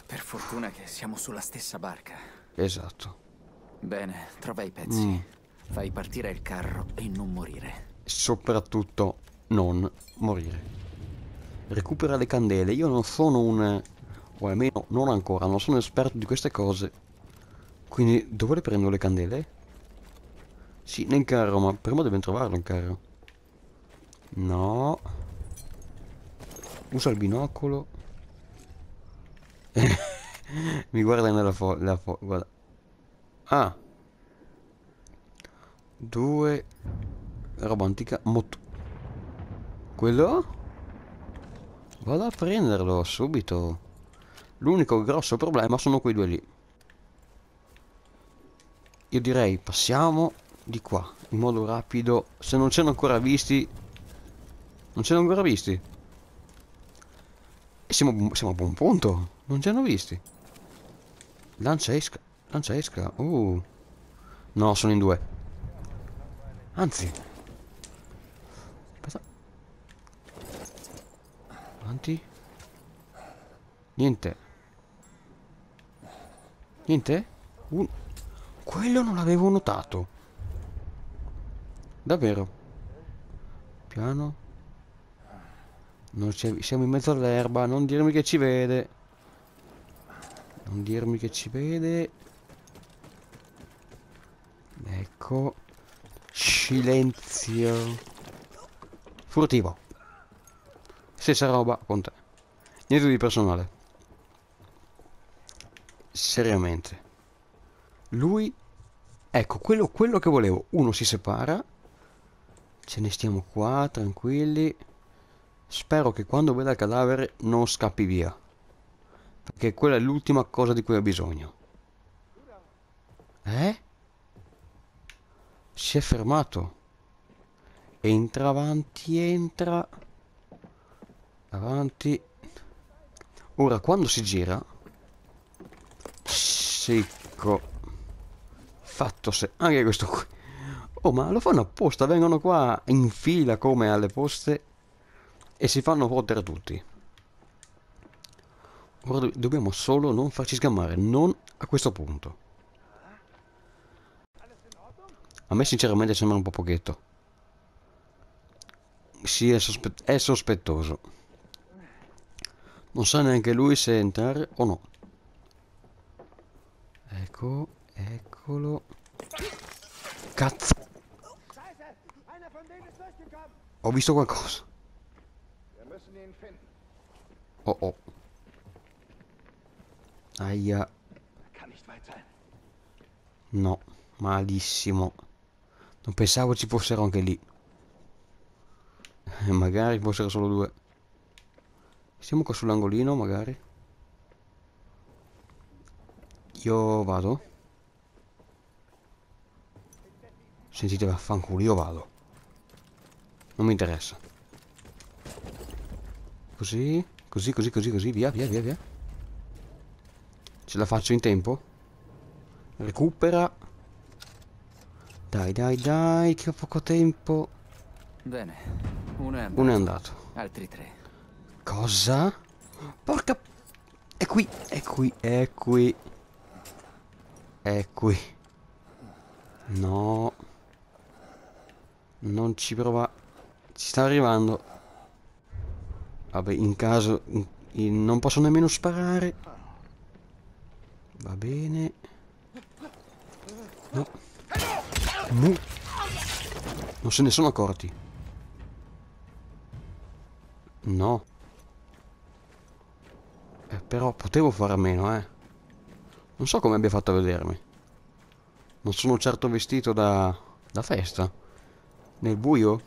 Per fortuna che siamo sulla stessa barca. Esatto. Bene, trova i pezzi. Fai partire il carro e non morire. Soprattutto non morire. Recupera le candele. Io non sono un... o almeno non ancora, non sono esperto di queste cose. Quindi dove le prendo le candele? Sì, nel carro, ma prima dobbiamo trovarlo il carro. No. Usa il binocolo. Mi guarda nella guarda. Ah, due... roba antica. Quello? Vado a prenderlo subito. L'unico grosso problema sono quei due lì. Io direi passiamo di qua in modo rapido. Se non ci hanno ancora visti. Non ci hanno ancora visti. E siamo a buon punto. Non ci hanno visti. Lancia esca. Lancia esca. No, sono in due. Anzi. Aspetta. Avanti. Niente. Niente? Quello non l'avevo notato. Davvero. Piano. Non siamo in mezzo all'erba. Non dirmi che ci vede. Non dirmi che ci vede. Ecco. Silenzio. Furtivo. Stessa roba con te. Niente di personale. Seriamente. Lui. Ecco, quello che volevo. Uno si separa. Ce ne stiamo qua, tranquilli. Spero che quando veda il cadavere non scappi via. Perché quella è l'ultima cosa di cui ho bisogno. Eh? Si è fermato. Entra avanti, entra. Avanti. Ora, quando si gira... Secco. Fatto se... Anche questo qui. Oh, ma lo fanno apposta. Vengono qua in fila come alle poste. E si fanno fottere tutti. Ora dobbiamo solo non farci sgamare. Non a questo punto. A me sinceramente sembra un po' pochetto. Sì, è sospettoso. Non sa neanche lui se entrare o no. Ecco, eccolo. Cazzo. Ho visto qualcosa. Oh oh. Aia. No, malissimo. Non pensavo ci fossero anche lì. Magari fossero solo due. Siamo qua sull'angolino, magari. Io vado. Sentite, vaffanculo, io vado. Non mi interessa. Così, così, via, via, via, via. Ce la faccio in tempo? Recupera. Dai, dai, dai, che ho poco tempo. Bene, uno è Uno è andato. andato. Altri 3. Cosa? Porca... È qui, è qui, è qui. È qui. No. Non ci prova. Ci sta arrivando. Vabbè, in caso... non posso nemmeno sparare. Va bene. No. No. Non se ne sono accorti. No. Però potevo fare a meno, eh. Non so come abbia fatto a vedermi. Non sono certo vestito da festa. Nel buio.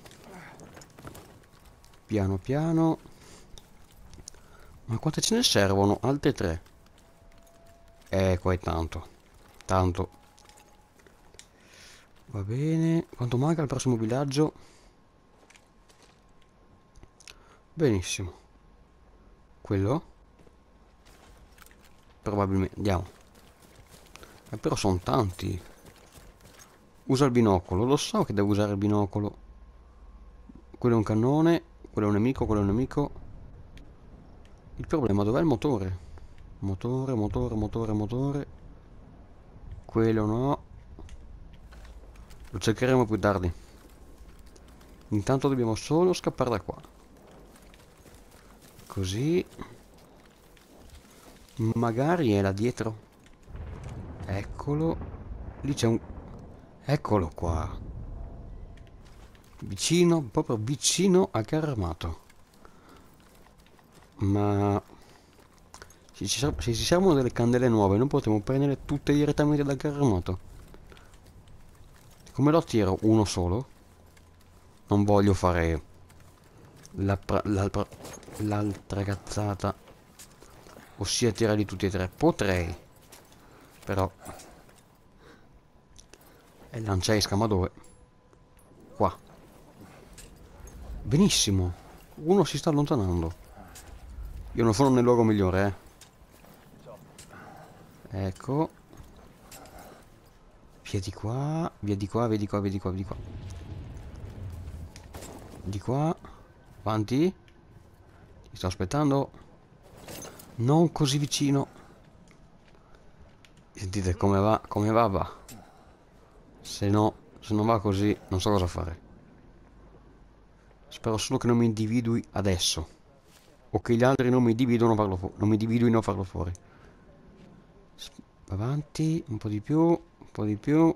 Piano piano. Ma quante ce ne servono? Altre 3. Qua è tanto. Tanto. Va bene. Quanto manca al prossimo villaggio? Benissimo. Quello? Probabilmente. Andiamo. Però sono tanti. Usa il binocolo. Lo so che devo usare il binocolo. Quello è un cannone. Quello è un nemico. Quello è un nemico. Il problema dov'è il motore? Motore, motore, motore, motore. Quello no. Lo cercheremo più tardi. Intanto dobbiamo solo scappare da qua. Così. Magari è là dietro. Eccolo. Lì c'è un... Eccolo qua. Vicino, proprio vicino al carro armato. Ma... se ci servono delle candele nuove, non potremo prendere tutte direttamente dal carro armato. Come lo tiro? Uno solo? Non voglio fare l'altra cazzata, ossia tirarli tutti e tre. Potrei, però e lanciare scamadore qua. Benissimo, uno si sta allontanando. Io non sono nel luogo migliore, ecco. Via di qua, via di qua, via di qua, via di qua, via di qua. Di qua, avanti. Ti sto aspettando. Non così vicino. Sentite come va, va. Se non va così, non so cosa fare. Spero solo che non mi individui adesso. O che gli altri non mi individuino a farlo fuori. Avanti, un po' di più, un po' di più.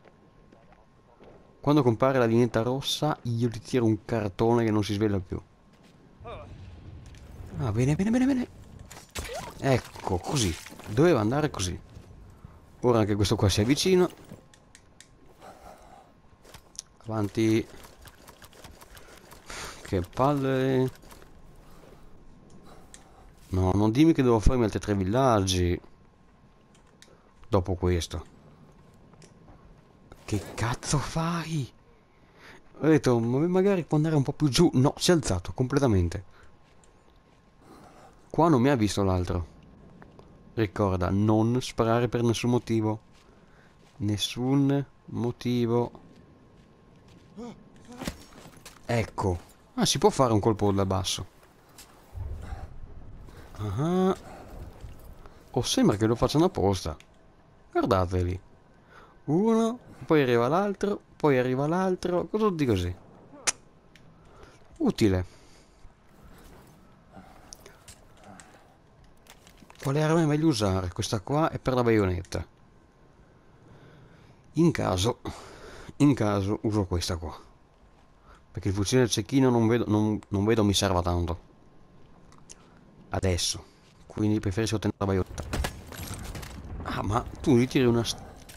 Quando compare la lineetta rossa, io ti tiro un cartone che non si sveglia più. Ah, bene, bene, bene, bene. Ecco, così. Doveva andare così. Ora anche questo qua si avvicina. Avanti. Che palle. No, non dimmi che devo farmi altri 3 villaggi. Dopo questo. Che cazzo fai? Ho detto, magari può andare un po' più giù. No, si è alzato completamente. Qua non mi ha visto l'altro. Ricorda, non sparare per nessun motivo. Nessun motivo. Ecco. Ah, si può fare un colpo da basso. Ah. Oh, sembra che lo facciano apposta. Guardateli. Uno, poi arriva l'altro, poi arriva l'altro. Tutti così. Utile. Quale arma è meglio usare? Questa qua è per la baionetta. In caso uso questa qua. Perché il fucile del cecchino non vedo mi serva tanto. Adesso. Quindi preferisco tenere la baionetta. Ah, ma tu gli tiri una...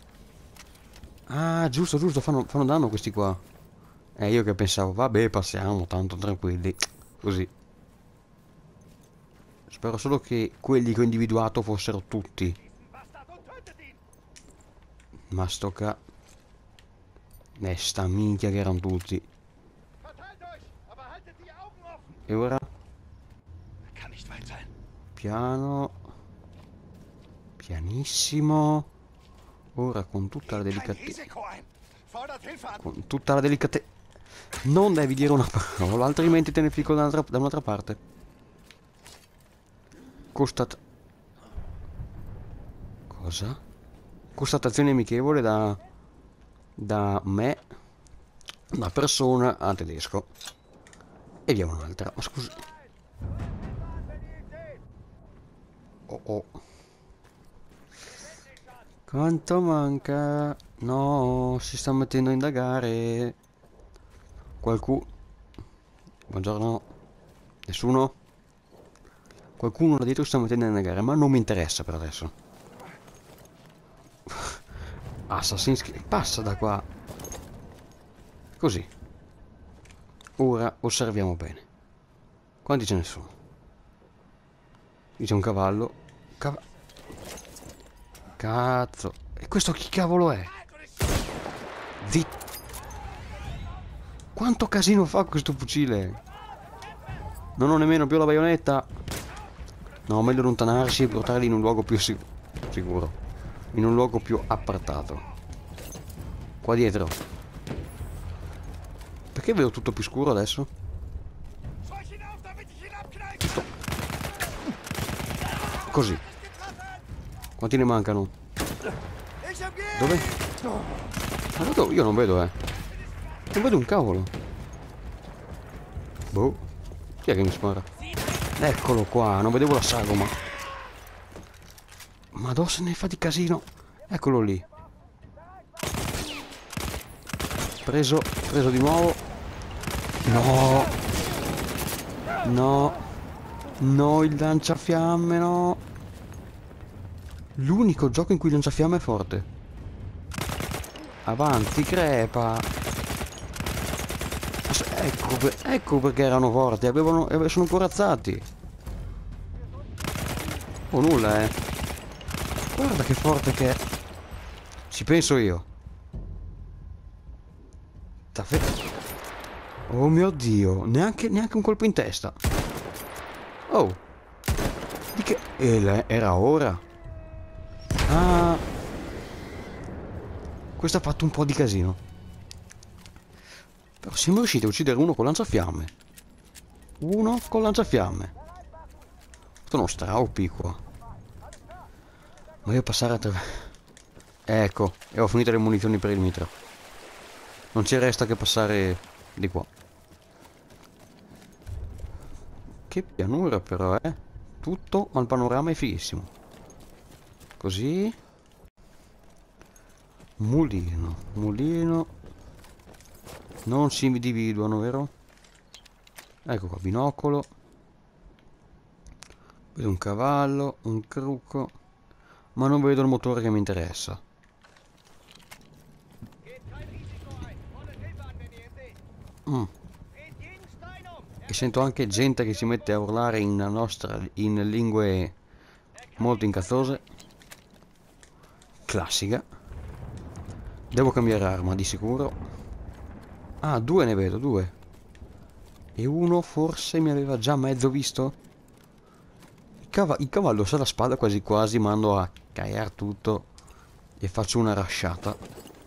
Ah, giusto, giusto, fanno danno questi qua. Io che pensavo, vabbè, passiamo, tanto tranquilli. Così. Spero solo che quelli che ho individuato fossero tutti. Ma sto ca... sta minchia che erano tutti. E ora? Piano. Pianissimo. Ora con tutta la delicatezza. Con tutta la delicatezza. Non devi dire una parola, altrimenti te ne fico da un'altra parte. Cosa? Constatazione amichevole da me, da persona a tedesco. E via un'altra. Ma scusa. Oh oh. Quanto manca? No, si sta mettendo a indagare. Qualcuno... Buongiorno. Nessuno? Qualcuno là dietro si sta mettendo a indagare, ma non mi interessa per adesso. Assassin's Creed, passa da qua. Così. Ora osserviamo bene. Quanti ce ne sono? Qui c'è un cavallo. Cazzo. E questo chi cavolo è? Quanto casino fa questo fucile? Non ho nemmeno più la baionetta. No, meglio allontanarsi e portarli in un luogo più sicuro. In un luogo più appartato. Qua dietro. Perché vedo tutto più scuro adesso? Così. Quanti ne mancano? Dove? Allora, io non vedo, non vedo un cavolo. Boh. Chi è che mi spara? Eccolo qua, non vedevo la sagoma. Madò, se ne fa di casino. Eccolo lì. Preso di nuovo. No. No. No, il lanciafiamme, no. L'unico gioco in cui il lanciafiamme è forte. Avanti, crepa. Ecco perché erano forti. Sono corazzati. Oh, nulla, Guarda che forte che è. Ci penso io. Oh mio Dio, neanche un colpo in testa. Oh. Di che... era ora. Ah. Questo ha fatto un po' di casino. Però siamo riusciti a uccidere uno con lanciafiamme. Uno con lanciafiamme. Sono straupi qua. Ma io passare attraverso... Ecco, e ho finito le munizioni per il mitra. Non ci resta che passare di qua. Che pianura però, Tutto, ma il panorama è fighissimo. Così. Mulino. Non si individuano, vero? Ecco qua, binocolo. Vedo un cavallo, un crucco. Ma non vedo il motore che mi interessa. E sento anche gente che si mette a urlare in lingue molto incazzose. Classica. Devo cambiare arma di sicuro. Ah, due ne vedo, due. E uno forse mi aveva già mezzo visto. Il cavallo sa la spada quasi quasi mando a cagare tutto e faccio una rasciata.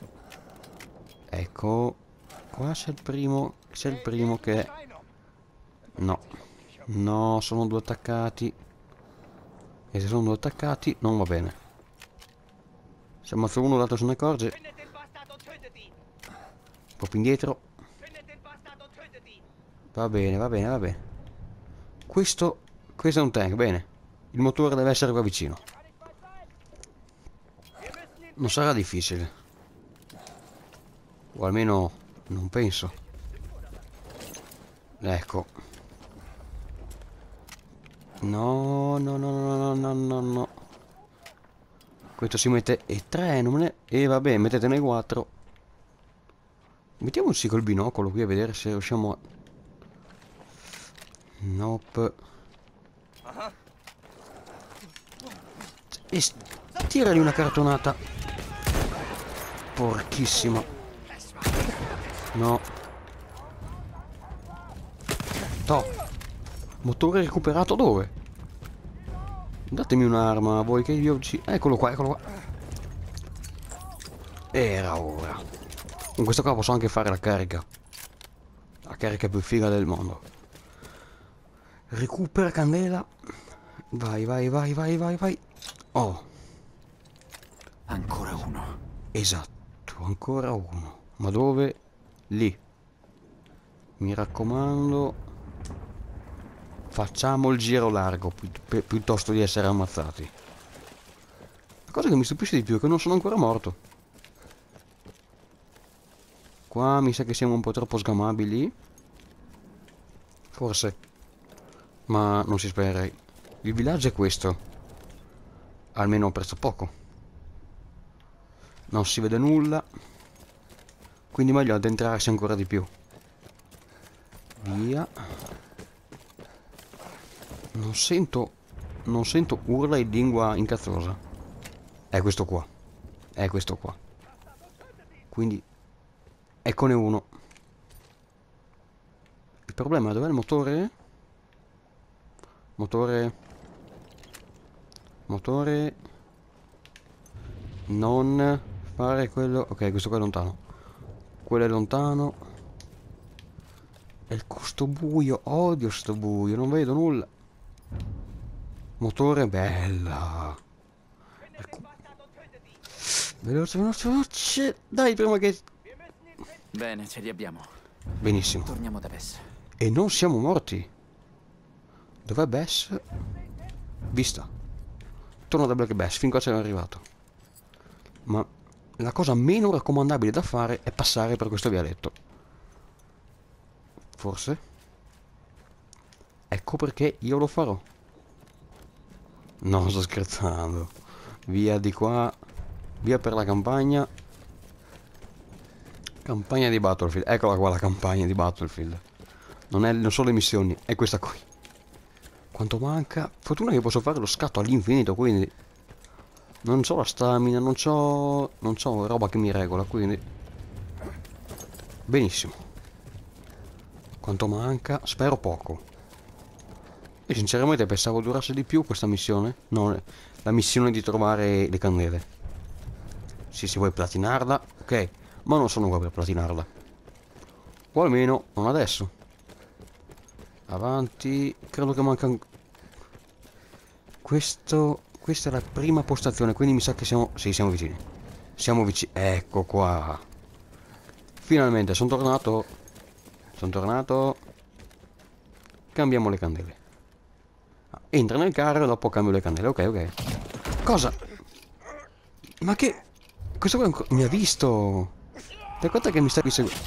Ecco. Qua c'è il primo. C'è il primo che... No. No, sono due attaccati. E se sono due attaccati non va bene. Se ammazzo uno l'altro se ne accorge. Un po' più indietro. Va bene. Questo è un tank, bene. Il motore deve essere qua vicino. Non sarà difficile. O almeno non penso. Ecco. No. Questo si mette... E 3, non me ne... E vabbè, mettetene 4. Mettiamoci col binocolo qui a vedere se riusciamo a... Nope. E tirali una cartonata. Porchissima. No. Top. Motore recuperato dove? Datemi un'arma, voi che io ci... Eccolo qua. Era ora. Con questo qua posso anche fare la carica. La carica più figa del mondo. Recupera candela. Vai. Oh. Ancora uno. Esatto, ancora uno. Ma dove? Lì. Mi raccomando. Facciamo il giro largo piuttosto di essere ammazzati. La cosa che mi stupisce di più è che non sono ancora morto. Qua mi sa che siamo un po' troppo sgamabili. Forse. Ma non si spererei. Il villaggio è questo. Almeno presto poco. Non si vede nulla. Quindi meglio addentrarsi ancora di più. Via. Non sento urla in lingua incazzosa. È questo qua. Quindi eccone uno. Il problema dov'è il motore? Motore. Non fare quello. Ok, questo qua è lontano. Quello è lontano. E sto buio. Odio sto buio. Non vedo nulla. Motore bella. Veloce, veloce, veloce. Dai, prima che... Bene, ce li abbiamo. Benissimo. Torniamo da Bess. E non siamo morti. Dov'è Bess? Vista. Torno da Black Bass, fin qua c'era arrivato. Ma la cosa meno raccomandabile da fare è passare per questo vialetto. Forse? Ecco perché io lo farò. No, sto scherzando. Via di qua. Via per la campagna. Campagna di Battlefield. Eccola qua la campagna di Battlefield. Non sono le missioni, è questa qui. Quanto manca? Fortuna che posso fare lo scatto all'infinito, quindi... Non c'ho la stamina, non c'ho roba che mi regola, quindi... Benissimo. Quanto manca? Spero poco. E sinceramente pensavo durasse di più questa missione. No, la missione di trovare le candele. Sì, si vuoi platinarla, ok. Ma non sono qua per platinarla. O almeno non adesso. Avanti. Credo che manca... Questa è la prima postazione, quindi mi sa che siamo... Sì, siamo vicini. Siamo vicini. Ecco qua. Finalmente, sono tornato. Sono tornato. Cambiamo le candele. Entra nel carro e dopo cambio le candele. Ok, ok. Cosa? Ma che... Questo qua mi ha visto. Da quanto che mi stavi seguendo?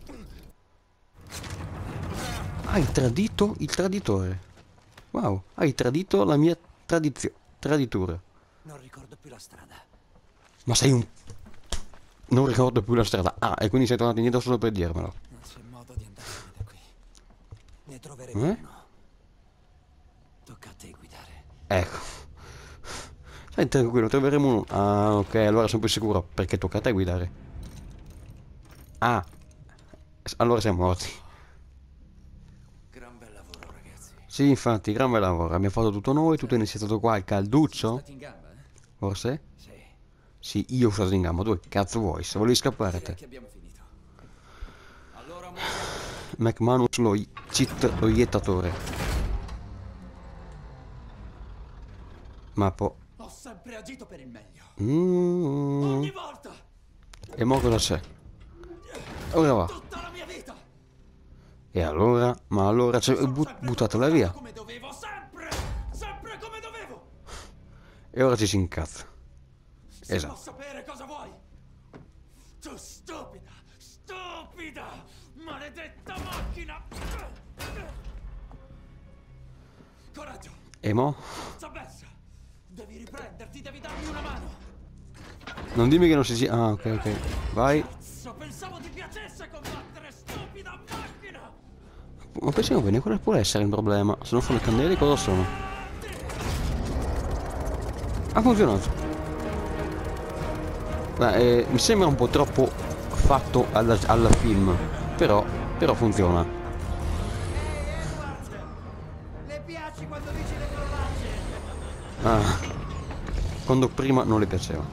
Hai tradito il traditore. Wow, hai tradito la mia traditura. Non ricordo più la strada. Ma sei un... Non ricordo più la strada. Ah, e quindi sei tornato indietro solo per dirmelo. Non c'è modo di andarsene da qui. Ne troveremo uno. Tocca a te guidare. Ecco. Stai tranquillo, troveremo uno. Ah, ok, allora sono più sicuro. Perché tocca a te guidare. Ah. Allora siamo morti. Gran bel lavoro, ragazzi. Sì, infatti, gran bel lavoro. Abbiamo fatto tutto noi, tutto è iniziato qua, il calduccio. Stati in gamba, eh? Forse? Sì. Sì, io sono stato in gamba. Tu che cazzo vuoi? Se volevi scappare Direi te. che abbiamo finito. Allora, McManus lo cheat, lo iettatore. Mappo. ho sempre agito per il meglio. Mm. Ogni volta. E mo cosa c'è? Ora va. Tutta la mia vita. E allora? Ma allora c'è buttatela via. Come dovevo, sempre. Sempre come dovevo. E ora ci si incazza. Se Esatto. vuoi sapere cosa vuoi. Tu stupida. Stupida. Maledetta macchina. Coraggio. E mo? Forza Bessa. Devi riprenderti, devi darmi una mano. Non dimmi che non si... Ah, ok, ok. Vai. Cazzo, pensavo ti piacesse combattere, stupida macchina. Ma pensiamo bene, quale può essere il problema? Se non sono le candele, cosa sono? Ha funzionato. Beh, mi sembra un po' troppo fatto alla film. Però funziona. Le piaci quando dici le parolacce. Ah. Quando prima non le piaceva.